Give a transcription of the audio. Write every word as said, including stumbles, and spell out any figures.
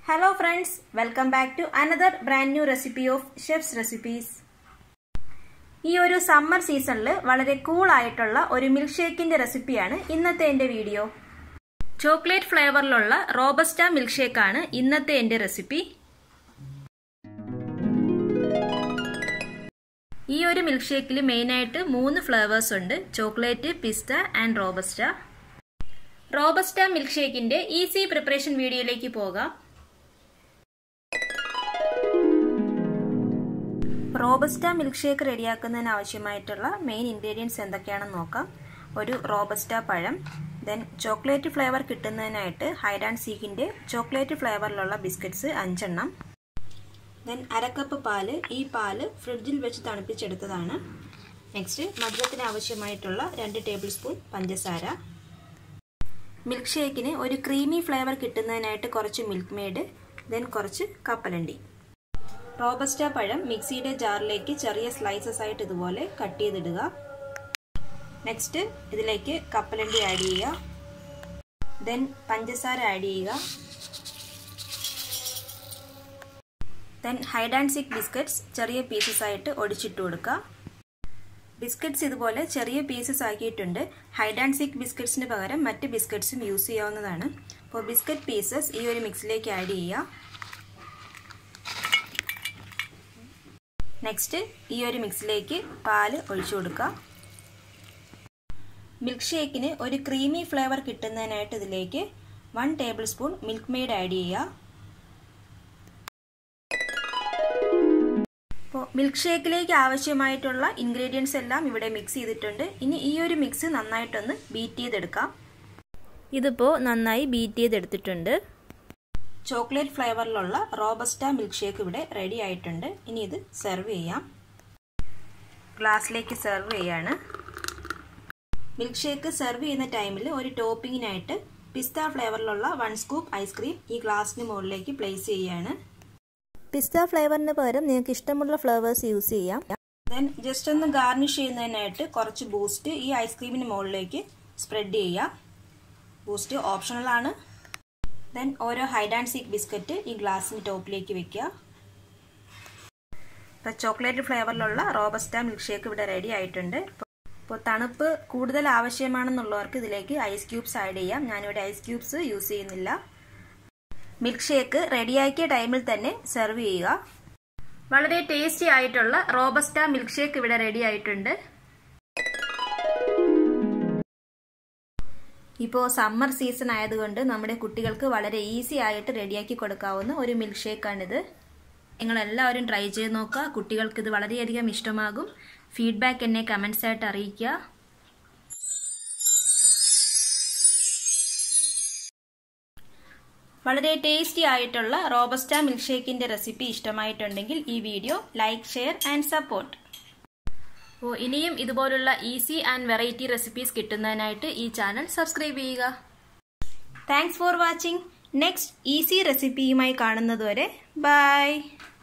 Hello friends, welcome back to another brand new recipe of Chef's Recipes. ഈ ഒരു summer സീസണിൽ വളരെ cool ആയിട്ടുള്ള ഒരു മിൽക്ക് ഷേക്കിന്റെ റെസിപ്പിയാണ് ഇന്നത്തെ എന്റെ വീഡിയോ. ചോക്ലേറ്റ് ഫ്ലേവറിലുള്ള റോബസ്റ്റ മിൽക്ക് ഷേക്ക് ആണ് ഇന്നത്തെ എന്റെ റെസിപ്പി. ഈ ഒരു മിൽക്ക് ഷേക്കിൽ മെയിൻ ആയിട്ട് മൂന്ന് ഫ്ലേവേഴ്സ് ഉണ്ട്: chocolate, pista and robusta. Robusta milk ഷേക്കിന്റെ ഈസി പ്രിപ്പറേഷൻ വീഡിയോയിലേക്ക് പോകാം. റോബസ്റ്റ മിൽക്ക് ഷേക്ക് റെഡിയാക്കുന്നതിന് ആവശ്യമായിട്ടുള്ള മെയിൻ ഇൻഗ്രീഡിയൻസ് എന്തൊക്കെയാണെന്ന് നോക്കാം. ഒരു റോബസ്റ്റ പഴം, ദെൻ ചോക്ലേറ്റ് ഫ്ലേവർ കിട്ടുന്നതിനായിട്ട് ഹൈഡ് ആൻഡ് സീക്കിൻ്റെ ചോക്ലേറ്റ് ഫ്ലേവറിലുള്ള ബിസ്ക്കറ്റ്സ് അഞ്ചെണ്ണം, ദെൻ അരക്കപ്പ് പാല്. ഈ പാല് ഫ്രിഡ്ജിൽ വെച്ച് തണുപ്പിച്ചെടുത്തതാണ്. നെക്സ്റ്റ് മധുരത്തിന് ആവശ്യമായിട്ടുള്ള രണ്ട് ടേബിൾ സ്പൂൺ പഞ്ചസാര. മിൽക്ക് ഷേക്കിന് ഒരു ക്രീമി ഫ്ലേവർ കിട്ടുന്നതിനായിട്ട് കുറച്ച് മിൽക്ക് മെയ്ഡ്, ദെൻ കുറച്ച് കപ്പലണ്ടി. റോബസ്റ്റ പഴം മിക്സിയുടെ ജാറിലേക്ക് ചെറിയ സ്ലൈസസ് ആയിട്ട് ഇതുപോലെ കട്ട് ചെയ്തിടുക. നെക്സ്റ്റ് ഇതിലേക്ക് കപ്പലണ്ടി ആഡ് ചെയ്യുക, ദെൻ പഞ്ചസാര ആഡ് ചെയ്യുക, then hide and seek biscuits ചെറിയ പീസസ് ആയിട്ട് ഒടിച്ചിട്ട് കൊടുക്കുക. ബിസ്ക്കറ്റ്സ് ഇതുപോലെ ചെറിയ പീസസ് ആക്കിയിട്ടുണ്ട്. ഹൈഡ് ആൻഡ് സീക്ക് ബിസ്ക്കറ്റ്സിന് പകരം മറ്റ് ബിസ്ക്കറ്റ്സും യൂസ് ചെയ്യാവുന്നതാണ്. അപ്പോൾ ബിസ്ക്കറ്റ് പീസസ് ഈ ഒരു മിക്സിലേക്ക് ആഡ് ചെയ്യുക. നെക്സ്റ്റ് ഈ ഒരു മിക്സിലേക്ക് പാല് ഒഴിച്ചു കൊടുക്കുക. മിൽക്ക് ഷേക്കിന് ഒരു ക്രീമി ഫ്ലേവർ കിട്ടുന്നതിനായിട്ട് ഇതിലേക്ക് one tablespoon Milkmaid add ചെയ്യുക. അപ്പോൾ മിൽക്ക് ഷേക്കിലേക്ക് ആവശ്യമായിട്ടുള്ള ഇൻഗ്രീഡിയൻസ് എല്ലാം ഇവിടെ മിക്സ് ചെയ്തിട്ടുണ്ട്. ഇനി ഈ ഒരു മിക്സ് നന്നായിട്ടൊന്ന് ബീറ്റ് ചെയ്തെടുക്കാം. ഇതിപ്പോൾ നന്നായി ബീറ്റ് ചെയ്തെടുത്തിട്ടുണ്ട്. ചോക്ലേറ്റ് ഫ്ലേവറിലുള്ള റോബസ്റ്റ മിൽക്ക് ഷേക്ക് ഇവിടെ റെഡി ആയിട്ടുണ്ട്. ഇനി ഇത് സെർവ് ചെയ്യാം. ഗ്ലാസ്സിലേക്ക് സെർവ് ചെയ്യാണ്. മിൽക്ക് ഷേക്ക് സെർവ് ചെയ്യുന്ന ടൈമിൽ ഒരു ടോപ്പിങ്ങിനായിട്ട് പിസ്ത ഫ്ലേവറിലുള്ള വൺ സ്കൂപ്പ് ഐസ്ക്രീം ഈ ഗ്ലാസ്സിന് മുകളിലേക്ക് പ്ലേസ് ചെയ്യാണ്. പിസ്ത ഫ്ലേവറിന് പകരം നിങ്ങൾക്ക് ഇഷ്ടമുള്ള ഫ്ലേവേഴ്സ് യൂസ് ചെയ്യാം. ദെൻ ജസ്റ്റ് ഒന്ന് ഗാർണിഷ് ചെയ്യുന്നതിനായിട്ട് കുറച്ച് ബൂസ്റ്റ് ഈ ഐസ്ക്രീമിന് മുകളിലേക്ക് സ്പ്രെഡ് ചെയ്യുക. ബൂസ്റ്റ് ഓപ്ഷണൽ ആണ്. ദെൻ ഓരോ ഹൈഡ് ആൻഡ് സീക്ക് ബിസ്ക്കറ്റ് ഈ ഗ്ലാസ്സിന് ടോപ്പിലേക്ക് വെക്കുക. ഇപ്പോൾ ചോക്ലേറ്റ് ഫ്ലേവറിലുള്ള റോബസ്റ്റ മിൽക്ക് ഷേക്ക് ഇവിടെ റെഡി ആയിട്ടുണ്ട്. ഇപ്പോൾ തണുപ്പ് കൂടുതൽ ആവശ്യമാണെന്നുള്ളവർക്ക് ഇതിലേക്ക് ഐസ് ക്യൂബ്സ് ആഡ് ചെയ്യാം. ഞാനിവിടെ ഐസ് ക്യൂബ്സ് യൂസ് ചെയ്യുന്നില്ല. മിൽക്ക് ഷേക്ക് റെഡിയാക്കിയ ടൈമിൽ തന്നെ സെർവ് ചെയ്യുക. വളരെ ടേസ്റ്റി ആയിട്ടുള്ള റോബസ്റ്റ മിൽക്ക് ഷേക്ക് ഇവിടെ റെഡി ആയിട്ടുണ്ട്. ഇപ്പോൾ സമ്മർ സീസൺ ആയതുകൊണ്ട് നമ്മുടെ കുട്ടികൾക്ക് വളരെ ഈസി ആയിട്ട് റെഡിയാക്കി കൊടുക്കാവുന്ന ഒരു മിൽക്ക് ഷേക്കാണിത്. നിങ്ങളെല്ലാവരും ട്രൈ ചെയ്ത് നോക്കുക. കുട്ടികൾക്ക് ഇത് വളരെയധികം ഇഷ്ടമാകും. ഫീഡ്ബാക്ക് എന്നെ കമൻസ് ആയിട്ട് അറിയിക്കുക. വളരെ ടേസ്റ്റി ആയിട്ടുള്ള റോബസ്റ്റ മിൽക്ക് ഷേക്കിന്റെ റെസിപ്പി ഇഷ്ടമായിട്ടുണ്ടെങ്കിൽ ഈ video like, share and support. അപ്പോൾ ഇനിയും ഇതുപോലുള്ള ഈസി ആൻഡ് വെറൈറ്റി റെസിപ്പീസ് കിട്ടുന്നതിനായിട്ട് ഈ ചാനൽ സബ്സ്ക്രൈബ് ചെയ്യുക. Thanks for watching. Next easy റെസിപ്പിയുമായി കാണുന്നതുവരെ ബൈ.